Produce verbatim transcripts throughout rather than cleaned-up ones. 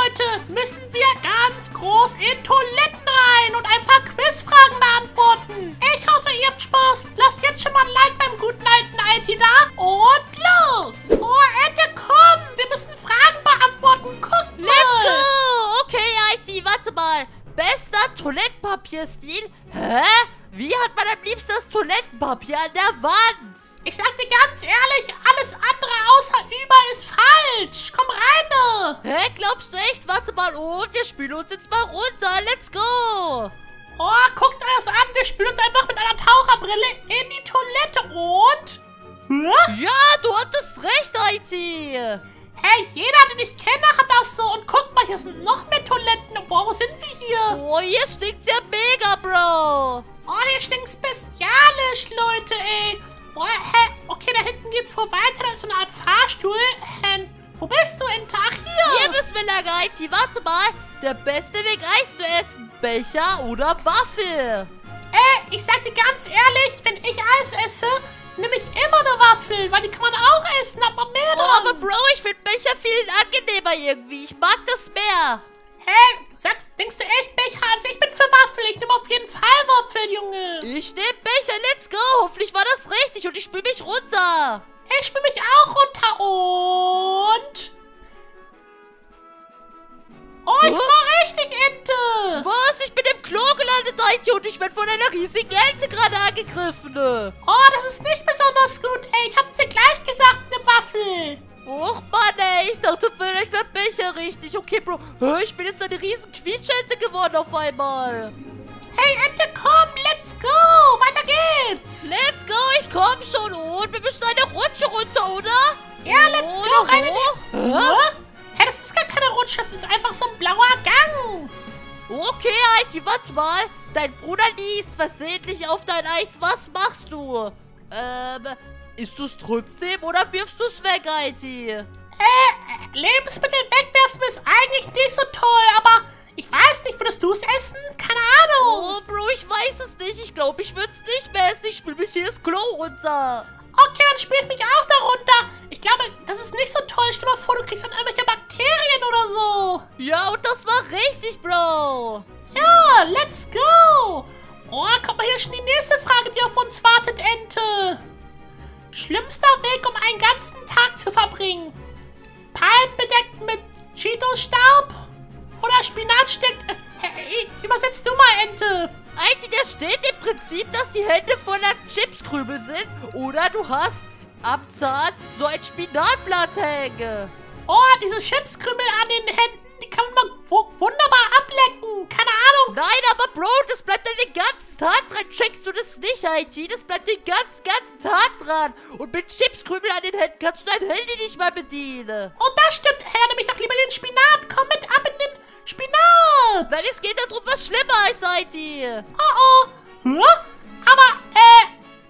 Leute, müssen wir ganz groß in Toiletten rein und ein paar Quizfragen beantworten. Ich hoffe, ihr habt Spaß. Lasst jetzt schon mal ein Like beim guten alten I T da und los. Oh, Ente, komm. Wir müssen Fragen beantworten. Guck mal. Let's go. Okay, I T, warte mal. Bester Toilettenpapierstil? Hä? Wie hat man am liebsten das Toilettenpapier an der Wand? Ich sag dir ganz ehrlich, alles andere außer über ist falsch. Komm rein. Hä, glaubst du echt? Warte mal, und wir spielen uns jetzt mal runter. Let's go. Oh, guckt euch das an. Wir spielen uns einfach mit einer Taucherbrille in die Toilette und... Hä? Ja, du hattest recht, I T. Hey, jeder, den ich kenne, hat das so. Und guck mal, hier sind noch mehr Toiletten. Boah, wo sind wir hier? Oh, hier stinkt's ja mega, Bro. Oh, hier stinkt's bestialisch, Leute, ey. Oh, hä? Okay, da hinten geht's vor weiter. Da ist so eine Art Fahrstuhl. Hä? Wo bist du, Ente? Ach, hier. Hier müssen wir lang, I T. Warte mal. Der beste Weg, Eis zu essen. Becher oder Waffel? Äh, ich sag dir ganz ehrlich, wenn ich Eis esse, nehme ich immer eine Waffel, weil die kann man auch essen, aber mehr Oh, aber Bro, ich finde Becher viel angenehmer irgendwie. Ich mag das mehr. Hä? Sagst, denkst du echt Becher? Also ich bin für Waffel. Ich nehme auf jeden Fall Waffel, Junge. Ich nehme Becher, let's go. Hoffentlich war das richtig und ich spül mich runter. Ich spül mich auch runter und... Oh, ich Huh? war richtig, Ente. Was? Ich bin im Klo gelandet, I T, und ich werde von einer riesigen Ente gerade angegriffen. Oh, das ist nicht besonders gut, ey. Ich hab dir gleich gesagt, eine Waffel. Och, Mann, ey. Ich dachte, vielleicht wäre Becher richtig. Okay, Bro. Hä, ich bin jetzt eine riesen Quietschente geworden auf einmal. Hey, Ente, komm, let's go. Weiter geht's. Let's go, ich komm schon. Und wir müssen eine Rutsche runter, oder? Ja, let's Oder go. Rein in hoch? die... Hä? Hä? Hey, das ist gar keine Rutsche. Das ist einfach so ein blauer Gang. Okay, I T, warte mal. Dein Bruder liest versehentlich auf dein Eis. Was machst du? Ähm, isst du es trotzdem oder wirfst du es weg, I T? Äh, Lebensmittel wegwerfen ist eigentlich nicht so toll, aber ich weiß nicht, würdest du es essen? Keine Ahnung. Oh, Bro, ich weiß es nicht. Ich glaube, ich würde es nicht mehr essen. Ich spül mich hier das Klo runter. Okay, dann spüre ich mich auch darunter. Ich glaube, das ist nicht so toll. Stell dir mal vor, du kriegst dann irgendwelche Bakterien oder so. Ja, und das war richtig, Bro. Ja, let's go. Oh, guck mal, hier ist schon die nächste Frage, die auf uns wartet, Ente. Schlimmster Weg, um einen ganzen Tag zu verbringen. Palmen bedeckt mit Cheetos-Staub oder Spinat steckt... Äh, hey, übersetzt du mal, Ente. I T, da steht im Prinzip, dass die Hände voller Chipskrümel sind. Oder du hast am Zahn so ein Spinatblatt hängen. Oh, diese Chipskrümel an den Händen, die kann man wu- wunderbar ablecken. Keine Ahnung. Nein, aber Bro, das bleibt dann den ganzen Tag dran. Checkst du das nicht, I T? Das bleibt den ganzen, ganzen Tag dran. Und mit Chipskrümel an den Händen kannst du dein Handy nicht mal bedienen. Und das stimmt. Herr, nimm mich doch lieber den Spinat. Komm mit ab in den Spinat. Nein, es geht darum, was schlimmer ist, I T. Oh, oh. Hä? Aber, äh...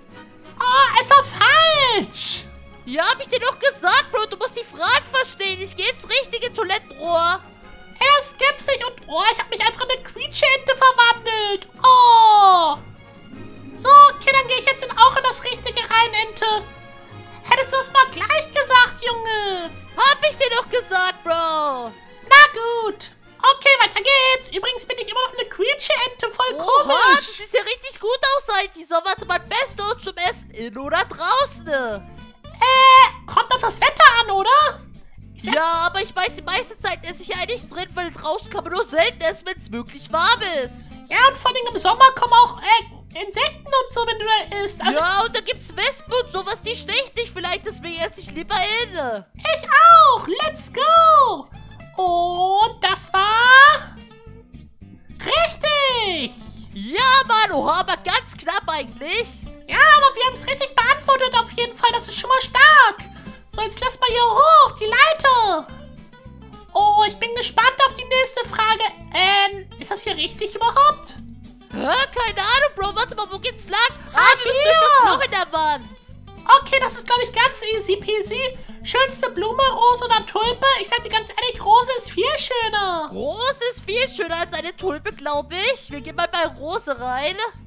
Oh, es war falsch. Ja, hab ich dir doch gesagt, Bro. Du musst die Fragen verstehen. Ich gehe ins richtige Toilettenrohr. Er skippt's nicht und... Oh, ich habe mich einfach in eine Quietscheente verwandelt. Oh. So, okay, dann gehe ich jetzt in, auch in das Richtige rein, Ente. Hättest du es mal gleich gesagt, Junge. Hab ich dir doch gesagt, Bro. Na gut. Okay, weiter geht's. Übrigens bin ich immer noch eine Quietsche-Ente. Voll Oha, komisch. das sieht ja richtig gut aus, I T. So, warte mal, beste Ort zum Essen, in oder draußen? Äh, kommt auf das Wetter an, oder? Ich sag, Ja, aber ich weiß, die meiste Zeit esse ich eigentlich drin, weil draußen kann man nur selten essen, wenn es wirklich warm ist. ja, und vor allem im Sommer kommen auch äh, Insekten und so, wenn du da isst. Also, Ja, und da gibt's Wespen und sowas, die stechen dich vielleicht, deswegen esse ich lieber in. ich auch. Let's go. Und das war... richtig. Ja, Mann, oha, aber ganz knapp eigentlich. Ja, aber wir haben es richtig beantwortet auf jeden Fall. Das ist schon mal stark. So, jetzt lass mal hier hoch, die Leiter. Oh, ich bin gespannt auf die nächste Frage. Ähm, ist das hier richtig überhaupt? Hä, keine Ahnung, Bro, warte mal, wo geht's lang? Ah, wir müssen hier. durch das Loch in der Wand. Okay, das ist, glaube ich, ganz easy peasy. Schönste Blume, Rose oder Tulpe? Ich sag dir ganz ehrlich, Rose ist viel schöner. Rose ist viel schöner als eine Tulpe, glaube ich. Wir gehen mal bei Rose rein.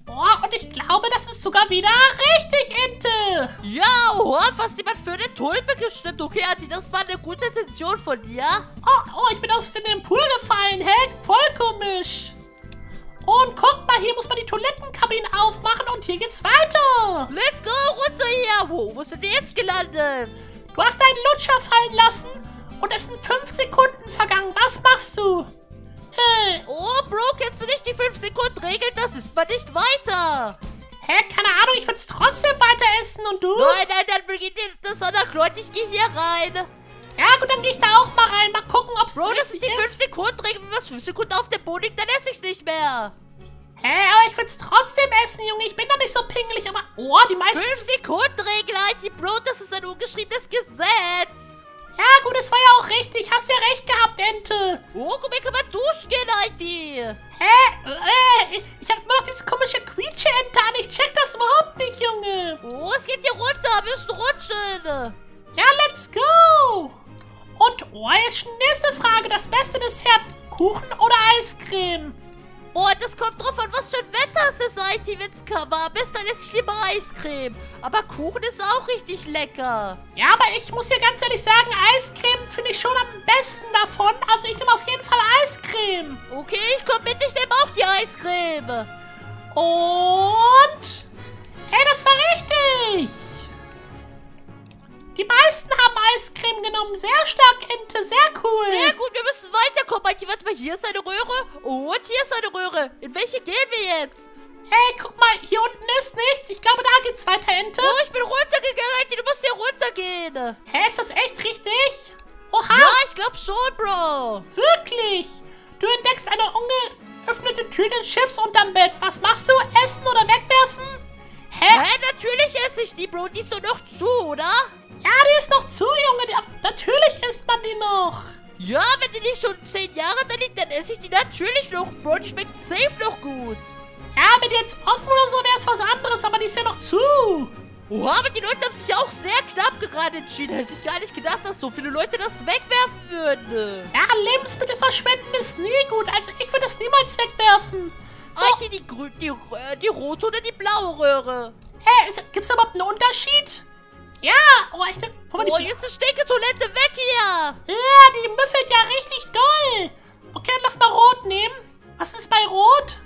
Oh, und ich glaube, das ist sogar wieder richtig, Ente. Ja, oha, fast jemand für eine Tulpe gestimmt. Okay, Ati, das war eine gute Intention von dir. Oh, oh, ich bin aus Versehen in den Pool gefallen, hä? Voll komisch. Und guck mal, hier muss man die Toilettenkabinen aufmachen und hier geht's weiter. Let's go, runter hier. Wo, wo sind wir jetzt gelandet? Du hast deinen Lutscher fallen lassen und es sind fünf Sekunden vergangen. Was machst du? Äh, Oh, Bro, kennst du nicht die fünf Sekunden Regel? Das ist man nicht weiter. hä, keine Ahnung, ich würde es trotzdem weiter essen und du? Nein, nein, dann beginnt das Sonderkleid. Ich gehe hier rein. Ja, gut, dann gehe ich da auch mal rein. Mal gucken, ob es Bro, das ist richtig die fünf Sekunden Regel. Wenn was fünf Sekunden auf dem Boden liegt, dann esse ich nicht mehr. Hä, aber ich würde es trotzdem essen, Junge. Ich bin da nicht so pingelig, aber... Oh, die meisten... fünf Sekunden Regel, Alti, Bro, das ist ein ungeschriebenes Gesetz. Ja, gut, es war ja auch richtig. Hast ja recht gehabt, Ente. Oh, guck mal, kann man duschen gehen, Alti. Hä? Äh, ich habe immer noch dieses komische Quietsche-Ente an. Ich check das überhaupt nicht, Junge. Oh, es geht hier runter. Wir müssen rutschen. Ja, let's go. Und, oh, jetzt schon die nächste Frage. Das beste Dessert, Kuchen oder Eiscreme? Oh, das kommt drauf an, was für ein Wetter es ist, Alti. Wenn es warm ist, dann esse ich lieber Eiscreme. Aber Kuchen ist auch richtig lecker. Ja, aber ich muss dir ganz ehrlich sagen, Eiscreme finde ich schon am besten davon. Also ich nehme auf jeden Fall Eiscreme. Okay, ich komme mit. Ich nehme auch die Eiscreme. Und... Hey, das war richtig. Die meisten haben Eiscreme genommen. Sehr stark, Ente. Sehr cool. Sehr gut, wir müssen weiterkommen, Alti. Warte mal, hier ist eine Röhre. Und hier ist eine Röhre. In welche gehen wir jetzt? Hey, guck mal. Hier unten ist nichts. Ich glaube, da geht's weiter, Ente. Oh, ich bin runtergegangen, Alti. Du musst hier runtergehen. Hä, ist das echt richtig? Oha, Ja, ich glaube schon, Bro. wirklich. Du entdeckst eine ungeöffnete Tüte Chips unterm Bett. Was machst du? Essen oder wegwerfen? Hä? Hä, natürlich esse ich die, Bro. Die ist doch noch zu, oder? Ja, die ist noch zu, Junge. Die, natürlich isst man die noch. Ja, wenn die nicht schon zehn Jahre da liegt, dann esse ich die natürlich noch, Bro. Die schmeckt safe noch gut. Ja, wenn die jetzt offen oder so, wäre es was anderes. Aber die ist ja noch zu. Oha, aber die Leute haben sich auch sehr knapp gerade entschieden. Hätte ich gar nicht gedacht, dass so viele Leute das wegwerfen würden. Ja, Lebensmittel verschwenden ist nie gut. Also ich würde das niemals wegwerfen. So, Alter, die, grü die, äh, die rote oder die blaue Röhre? hey, gibt es überhaupt einen Unterschied? Ja, oh, ich nehm, guck mal, die, Oh, hier ist eine Stinke-Toilette. Weg hier. ja, die müffelt ja richtig doll. Okay, dann lass mal rot nehmen. Was ist bei rot?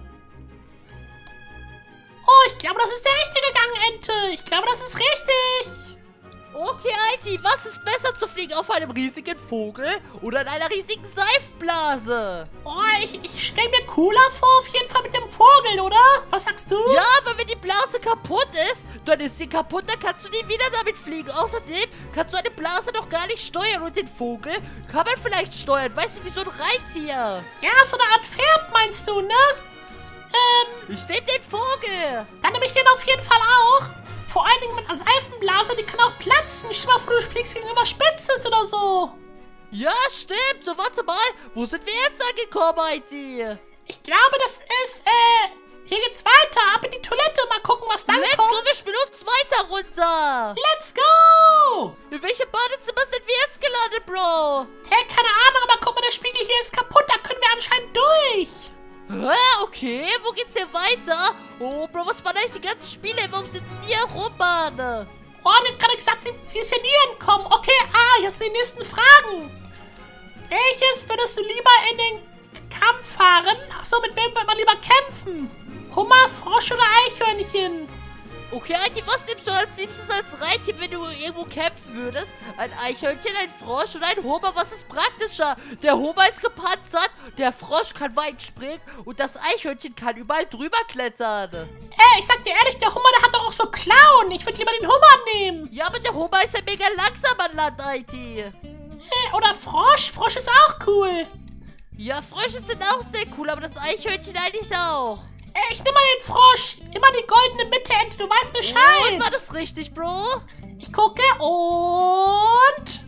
Oh, ich glaube, das ist der richtige Gang, Ente. Ich glaube, das ist richtig. Okay, Alti, was ist besser zu fliegen? Auf einem riesigen Vogel oder in einer riesigen Seifenblase? Oh, ich, ich stelle mir cooler vor, auf jeden Fall mit dem Vogel, oder? Was sagst du? Ja, aber wenn die Blase kaputt ist, dann ist sie kaputt, dann kannst du nie wieder damit fliegen. Außerdem kannst du eine Blase noch gar nicht steuern und den Vogel kann man vielleicht steuern. Weißt du, wie so ein Reittier. Ja, so eine Art Pferd meinst du, ne? Ähm, Ich nehme den Vogel. dann nehme ich den auf jeden Fall auch. Vor allen Dingen mit einer Seifenblase, die kann auch platzen. Stell mal vor, du fliegst gegen irgendwas Spitzes oder so. Ja, stimmt. So, warte mal. Wo sind wir jetzt angekommen, Alti? Ich glaube, das ist, äh, hier geht's weiter. Ab in die Toilette, mal gucken, was dann Let's kommt. go, wir spielen uns weiter runter. Let's go! In welchem Badezimmer sind wir jetzt gelandet, Bro? Hey, keine Ahnung, aber guck mal, der Spiegel hier ist kaputt. Da können wir anscheinend durch. Hä, okay, wo geht's hier weiter? Oh, Bro, was waren eigentlich die ganzen Spiele? Warum sitzen die hier rum, Mann? Oh, die hat gerade gesagt, sie, sie ist hier nie entkommen. Okay, ah, jetzt die nächsten Fragen. Welches würdest du lieber in den Kampf fahren? Achso, mit wem wird man lieber kämpfen? Hummer, Frosch oder Eichhörnchen? Okay, Alti, was nimmst du als liebstes als Reittier, wenn du irgendwo kämpfen würdest? Ein Eichhörnchen, ein Frosch oder ein Hummer? Was ist praktischer? Der Hummer ist gepanzert, der Frosch kann weit springen und das Eichhörnchen kann überall drüber klettern. Ey, ich sag dir ehrlich, der Hummer, der hat doch auch so Klauen. Ich würde lieber den Hummer nehmen. Ja, aber der Hummer ist ja mega langsam an Land, Alti. Äh, oder Frosch. Frosch ist auch cool. Ja, Frösche sind auch sehr cool, aber das Eichhörnchen eigentlich auch. Ey, ich nehme mal den Frosch. Immer die goldene Mitte, Ente. Du weißt Bescheid. Und war das richtig, Bro? Ich gucke und...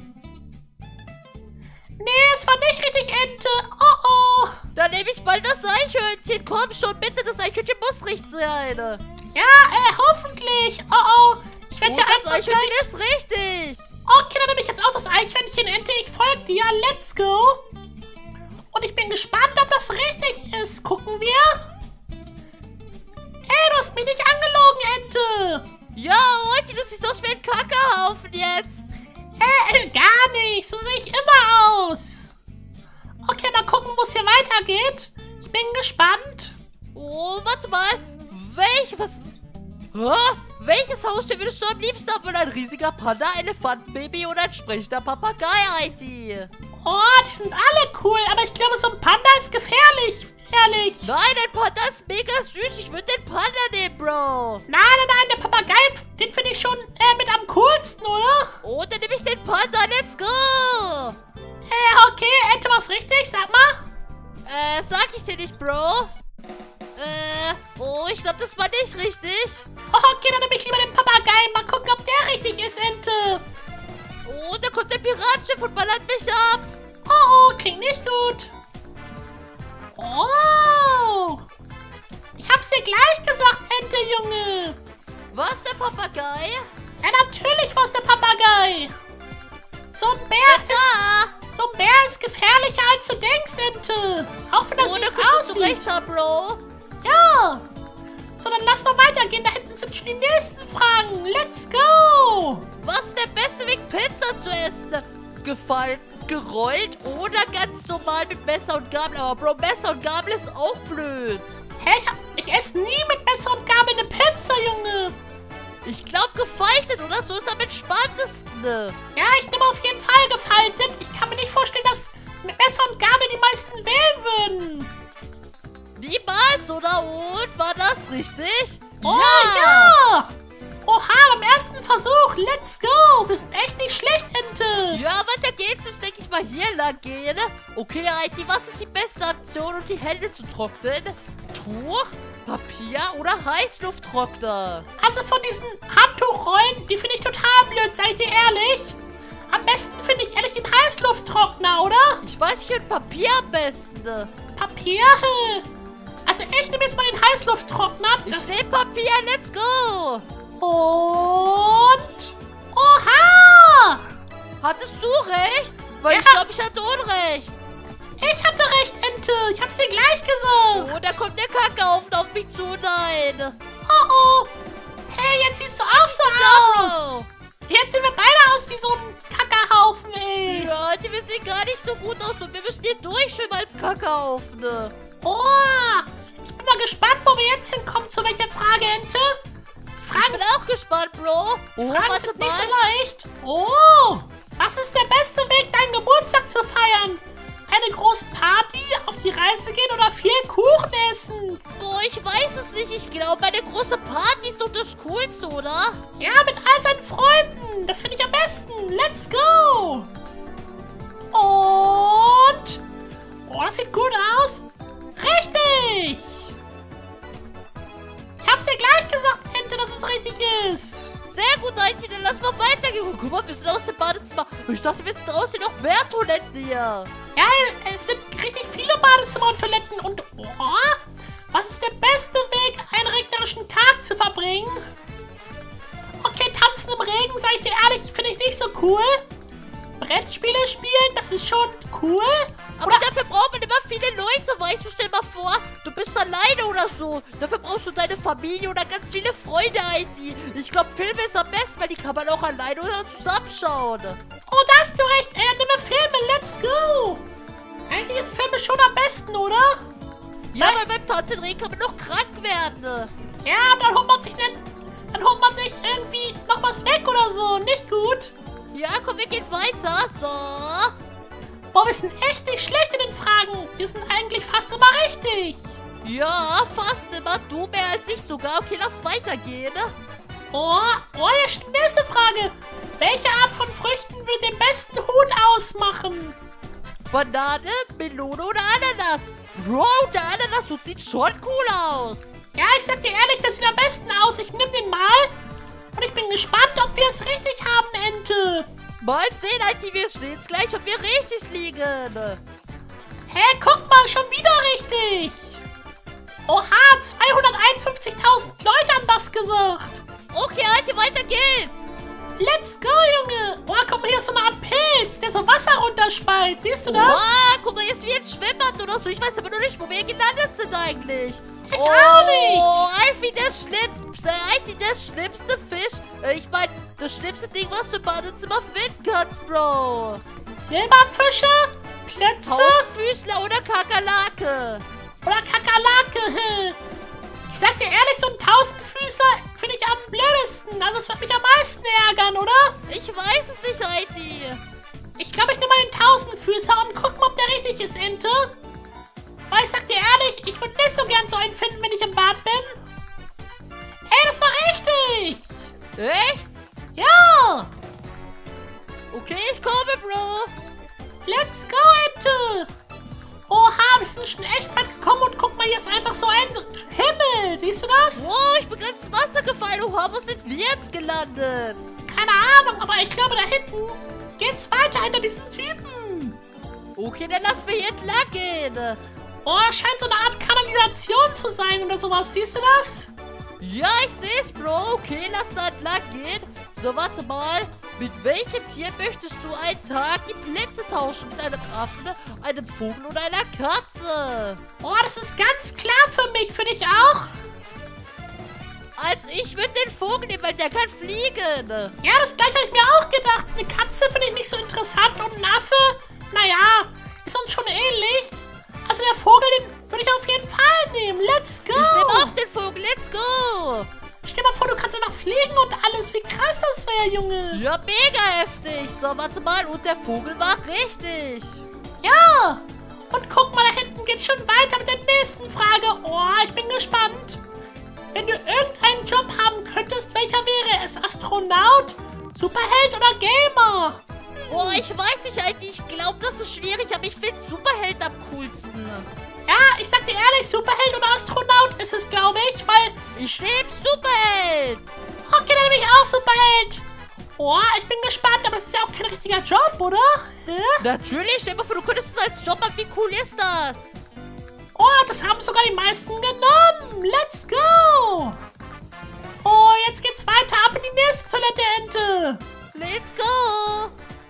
Nee, es war nicht richtig, Ente. Oh, oh. Dann nehme ich mal das Eichhörnchen. Komm schon, bitte, das Eichhörnchen muss richtig sein. Ja, äh, hoffentlich. Oh, oh. Ich werde Und hier das einfach Eichhörnchen gleich... ist richtig. Okay, dann nehme ich jetzt auch das Eichhörnchen, Ente. Ich folge dir. Let's go. Und ich bin gespannt, ob das richtig ist. Gucken wir. hast mich nicht angelogen, Ente. Ja, Alti, du siehst aus wie ein Kackerhaufen jetzt. Hä, äh, gar nicht. So sehe ich immer aus. Okay, mal gucken, wo es hier weitergeht. Ich bin gespannt. Oh, warte mal. Welch, was... Hä? Welches Haustier würdest du am liebsten haben? Ein riesiger Panda, Elefantenbaby oder ein sprechender Papagei, Alti? Oh, die sind alle cool, aber ich glaube, so ein Panda ist gefährlich. Ehrlich. Nein, ein Panda ist mega süß. Ich würde den Panda nehmen, Bro. Nein, nein, nein, der Papagei, den finde ich schon äh, mit am coolsten, oder? Oh, dann nehme ich den Panda. Let's go. Äh, okay, Ente, was richtig? Sag mal. Äh, sag ich dir nicht, Bro. Äh, oh, ich glaube, das war nicht richtig. Oh, okay, dann nehme ich lieber den Papagei. Mal gucken, ob der richtig ist, Ente. Oh, da kommt ein Piratenschiff und ballert mich ab. Oh, oh, klingt nicht gut. Oh. Ich hab's dir gleich gesagt, Ente, Junge. Was, der Papagei? Ja, natürlich war's der Papagei. So ein Bär Ja, ist... da. So ein Bär ist gefährlicher, als du denkst, Ente. Auch wenn er Oh, da süß könntest du aussieht. recht haben, Bro. Ja. So, dann lass mal weitergehen. Da hinten sind schon die nächsten Fragen. Let's go. Was ist der beste Weg, Pizza zu essen? Gefalten, gerollt oder ganz normal mit Messer und Gabel? Aber Bro, Messer und Gabel ist auch blöd. Hä, ich, hab, ich esse nie mit Messer und Gabel eine Pizza, Junge. Ich glaube gefaltet, oder? So ist am entspanntesten. Ja, ich nehme auf jeden Fall gefaltet. Ich kann mir nicht vorstellen, dass mit Messer und Gabel die meisten wählen würden. Niemals, oder? Und war das richtig? Oh, ja. Oha, beim ersten Versuch. Let's go. Wir sind echt nicht schlecht, Ente. Ja, weiter geht's. Jetzt denke ich mal hier lang gehen. Okay, Alti, was ist die beste Option, um die Hände zu trocknen? Tuch, Papier oder Heißlufttrockner? Also von diesen Handtuchrollen, die finde ich total blöd, seid ihr ehrlich? Am besten finde ich ehrlich den Heißlufttrockner, oder? Ich weiß, ich finde Papier am besten. Papier? Also ich nehme jetzt mal den Heißlufttrockner. Ich Das nehme Papier, let's go. Und... Oha! Hattest du recht? Weil Ja. ich glaube, ich hatte Unrecht. Ich hatte recht, Ente. Ich hab's dir gleich gesagt. Oh, da kommt der Kackhaufen auf mich zu, nein. Oh, oh. Hey, jetzt siehst du auch so aus. Jetzt sehen wir beide aus wie so ein Kackerhaufen, ey. Ja, die sehen gar nicht so gut aus und wir müssen hier durchschwimmen als Kackhaufen. Oh, ich bin mal gespannt, wo wir jetzt hinkommen. Zu welcher Frage, Ente? Die Ich Fragen, bin auch gespannt, Bro. Oh, Fragen warte sind nicht so mal. leicht. Oh, was ist der beste Weg, deinen Geburtstag zu feiern? Eine große Party, auf die Reise gehen oder viel Kuchen essen? Boah, ich weiß es nicht. Ich glaube, eine große Party ist doch das Coolste, oder? Ja, mit all seinen Freunden. Das finde ich am besten. Let's go. Und... Oh, das sieht gut aus. Richtig. Ich hab's dir gleich gesagt, Ente, dass es richtig ist. Sehr gut, Leute, dann lass mal weitergehen. Oh, guck mal, wir sind aus dem Badezimmer. Ich dachte, wir sind draußen noch mehr Toiletten hier. Ja, es sind richtig viele Badezimmer und Toiletten. Und oh, was ist der beste Weg, einen regnerischen Tag zu verbringen? Okay, tanzen im Regen, sag ich dir ehrlich, finde ich nicht so cool. Brettspiele spielen, das ist schon cool. Aber dafür braucht man immer viele Leute, weißt du? Stell mal vor, du bist alleine oder so. Dafür brauchst du deine Familie oder ganz viele Freunde, Alti. Ich glaube, Filme ist am besten, weil die kann man auch alleine oder zusammenschauen. Oh, da hast du recht. Ey, nimm mir Filme, let's go. Eigentlich ist Filme schon am besten, oder? Ja, Sag- weil beim Tanzenregen kann man noch krank werden. Ja, dann holt man sich nicht, dann holt man sich irgendwie noch was weg oder so. Nicht gut. Ja, komm, wir gehen weiter. So. Boah, wir sind echt nicht schlecht in den Fragen. Wir sind eigentlich fast immer richtig. Ja, fast immer. Du mehr als ich sogar. Okay, lass weitergehen. Oh, oh, jetzt die nächste Frage. Welche Art von Früchten würde den besten Hut ausmachen? Banane, Melone oder Ananas? Bro, der Ananashut sieht schon cool aus. Ja, ich sag dir ehrlich, das sieht am besten aus. Ich nehme den mal. Und ich bin gespannt, ob wir es richtig haben, Ente. Mal sehen, Alti, wir stehen jetzt gleich, ob wir richtig liegen. Hä, guck mal, schon wieder richtig. Oha, zweihunderteinundfünfzigtausend Leute haben das gesagt. Okay, Alti, weiter geht's. Let's go, Junge. Oh, guck mal, hier ist so eine Art Pilz, der so Wasser runterspeit. Siehst du das? Wow, guck mal, jetzt wie ein Schwimmbad oder so. Ich weiß aber noch nicht, wo wir gelandet sind eigentlich. Ich auch nicht. Oh, Alfie, der schlimmste, Alfie, der schlimmste Fisch. Äh, Ich meine, das schlimmste Ding, was du im Badezimmer finden kannst, Bro. Silberfische, Plötze Tausendfüßler oder Kakerlake. oder Kakerlake. Ich sag dir ehrlich, so ein Tausendfüßler finde ich am blödesten. Also es wird mich am meisten ärgern, oder? Ich weiß es nicht, Alfie. Ich glaube, ich nehme mal den Tausendfüßer und guck mal, ob der richtig ist, Ente. Weil ich sag dir ehrlich, ich würde nicht so gern so einen finden, wenn ich im Bad bin. Hey, das war richtig. Echt? Ja. Okay, ich komme, Bro. Let's go, Ente. Oha, wir sind schon echt weit gekommen und guck mal, hier ist einfach so ein Himmel. Siehst du das? Wow, ich bin ganz ins Wasser gefallen. Oha, wo sind wir jetzt gelandet? Keine Ahnung, aber ich glaube, da hinten geht's weiter hinter diesen Typen. Okay, dann lass mich hier entlang gehen. Oh, es scheint so eine Art Kanalisation zu sein oder sowas. Siehst du das? Ja, ich sehe es, Bro. Okay, lass da entlang gehen. So, warte mal. Mit welchem Tier möchtest du einen Tag die Plätze tauschen? Mit einem Affen, einem Vogel oder einer Katze? Oh, das ist ganz klar für mich. Für dich auch? Als ich würde den Vogel nehmen, weil der kann fliegen. Ja, das gleiche habe ich mir auch gedacht. Eine Katze finde ich nicht so interessant und ein Affe, naja, ist uns schon ähnlich. Also der Vogel, den würde ich auf jeden Fall nehmen. Let's go. Ich nehme auch den Vogel. Let's go. Stell dir mal vor, du kannst einfach fliegen und alles. Wie krass das wäre, Junge. Ja, mega heftig. So, warte mal. Und der Vogel war richtig. Ja. Und guck mal, da hinten geht's schon weiter mit der nächsten Frage. Oh, ich bin gespannt. Wenn du irgendeinen Job haben könntest, welcher wäre es? Astronaut, Superheld oder Gamer? Oh, ich weiß nicht, Alter. Ich glaube, das ist schwierig, aber ich finde Superheld am coolsten. Ja, ich sag dir ehrlich, Superheld oder Astronaut ist es, glaube ich, weil... Ich nehme Superheld. Okay, dann nehme ich auch Superheld. Oh, ich bin gespannt, aber das ist ja auch kein richtiger Job, oder? Hä? Natürlich, stell dir mal vor, du könntest es als Job machen. Wie cool ist das? Oh, das haben sogar die meisten genommen. Let's go. Oh, jetzt geht's weiter ab in die nächste Toilette, Ente. Let's go.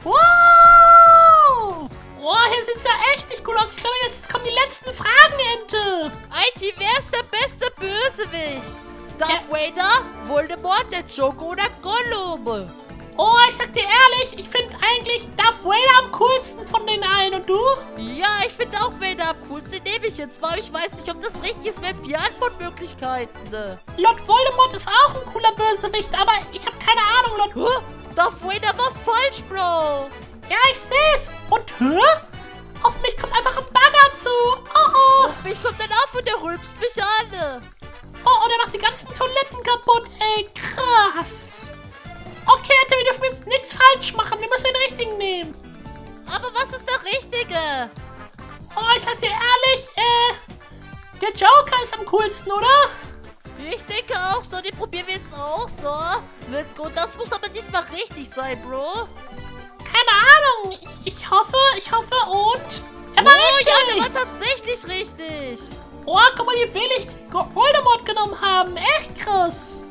Wow. Oh, hier sieht's ja echt nicht gut aus. Ich glaube, jetzt kommen die letzten Fragen, Ente. I T, wer ist der beste Bösewicht? Darth Ja. Vader, Voldemort, der Joker oder Gollum? Oh, ich sag dir ehrlich, ich finde eigentlich Darth Vader am coolsten von den allen. Und du? Ja, ich finde auch Vader am coolsten. Den nehme ich jetzt mal. Ich weiß nicht, ob das richtig ist. Wir haben vier Antwortmöglichkeiten. Lord Voldemort ist auch ein cooler Bösewicht, aber ich habe keine Ahnung, Lord... Huh? Darth Vader war falsch, Bro. Ja, ich seh's. Und, hä? Auf mich kommt einfach ein Bagger zu. Oh, oh. Mich kommt dann auf und der rülpst mich an. Oh, oh, der macht die ganzen Toiletten kaputt. Ey, krass. Okay, Ente, wir dürfen jetzt nichts falsch machen. Wir müssen den richtigen nehmen. Aber was ist der Richtige? Oh, ich sag dir ehrlich, äh, der Joker ist am coolsten, oder? Ich denke auch so. Den probieren wir jetzt auch so. Let's go. Das muss aber diesmal richtig sein, Bro. Keine Ahnung. Ich, ich hoffe, ich hoffe und... Er war Oh, ja, richtig. der war tatsächlich richtig. Oh, guck mal, wie wenig Voldemort genommen haben. Echt krass.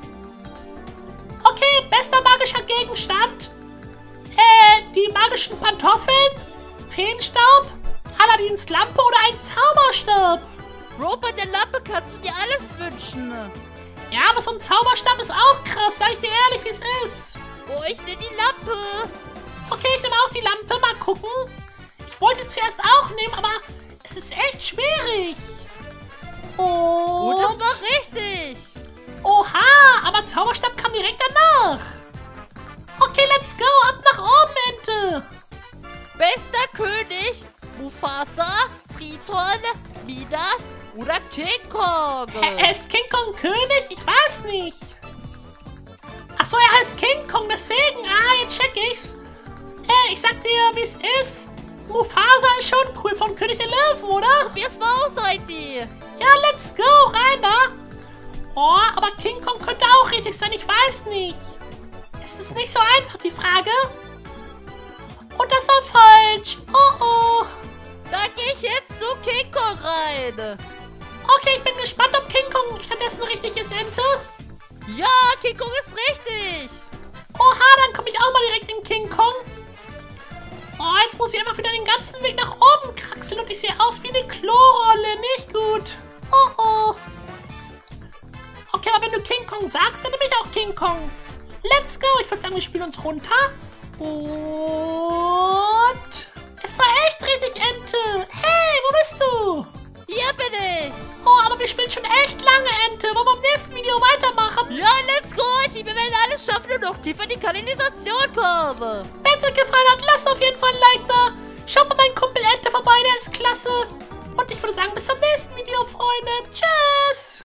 Okay, bester magischer Gegenstand. Äh, die magischen Pantoffeln, Feenstaub, Aladins Lampe oder ein Zauberstab. Bro, bei der Lampe kannst du dir alles wünschen. Ja, aber so ein Zauberstab ist auch krass, sag ich dir ehrlich, wie es ist. Oh, ich nehme die Lampe. Okay, ich nehme auch die Lampe, mal gucken. Ich wollte zuerst auch nehmen, aber es ist echt schwierig. Und... Oh, das war richtig. Oha, aber Zauberstab kam direkt danach. Okay, let's go, ab nach oben, Ente. Bester König, Mufasa, Triton, Midas oder King Kong? Er ist King Kong König? Ich weiß nicht. Achso, er heißt King Kong, deswegen. Ah, jetzt check ich's. Äh, ich sag dir, wie es ist. Mufasa ist schon cool von König der Löwen, oder? Probier's mal aus, Heidi. Ja, let's go, rein da. Oh, aber King Kong könnte auch richtig sein, ich weiß nicht. Es ist nicht so einfach, die Frage. Und das war falsch. Oh, oh. Da gehe ich jetzt zu King Kong rein. Okay, ich bin gespannt, ob King Kong stattdessen richtig ist, Ente. Ja, King Kong ist richtig. Oha, dann komme ich auch mal direkt in King Kong. Oh, jetzt muss ich einfach wieder den ganzen Weg nach oben kraxeln und ich sehe aus wie eine Klorolle. Nicht gut. Oh, oh. Okay, aber wenn du King Kong sagst, dann nehme ich auch King Kong. Let's go. Ich würde sagen, wir spielen uns runter. Und... Es war echt richtig, Ente. Hey, wo bist du? Hier bin ich. Oh, aber wir spielen schon echt lange, Ente. Wollen wir im nächsten Video weitermachen? Ja, let's go, Team. Wir werden alles schaffen und noch tiefer in die Kanalisation kommen. Wenn es euch gefallen hat, lasst auf jeden Fall ein Like da. Schaut bei meinem Kumpel Ente vorbei, der ist klasse. Und ich würde sagen, bis zum nächsten Video, Freunde. Tschüss.